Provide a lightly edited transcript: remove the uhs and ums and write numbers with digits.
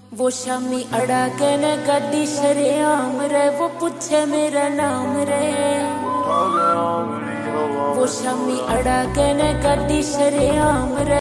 वो शामी अड़ा के न गाड़ी शरेआम रे, वो पूछे मेरा नाम रे। वो शामी अड़ा के न गाड़ी शरेआम रे।